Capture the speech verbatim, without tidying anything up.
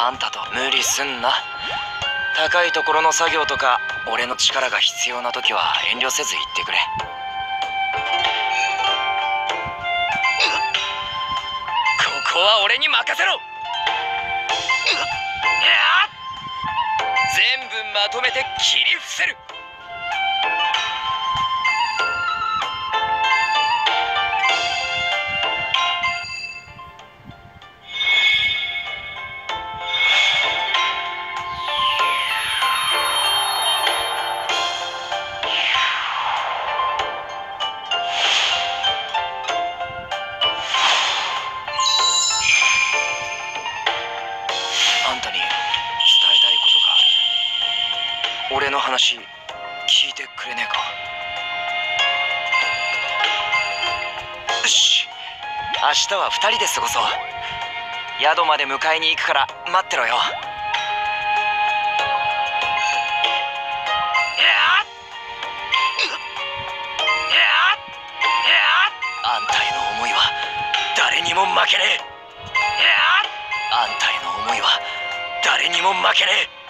あんたと無理すんな。高いところの作業とか俺の力が必要な時は遠慮せず言ってくれ。ここは俺に任せろ。全部まとめて切り伏せる。あんたに伝えたいことがある。俺の話聞いてくれねえか。よし、明日はふたりで過ごそう。宿まで迎えに行くから待ってろよ。あんたへの思いは誰にも負けねえ。あんたへの思いは誰にも負けねえ。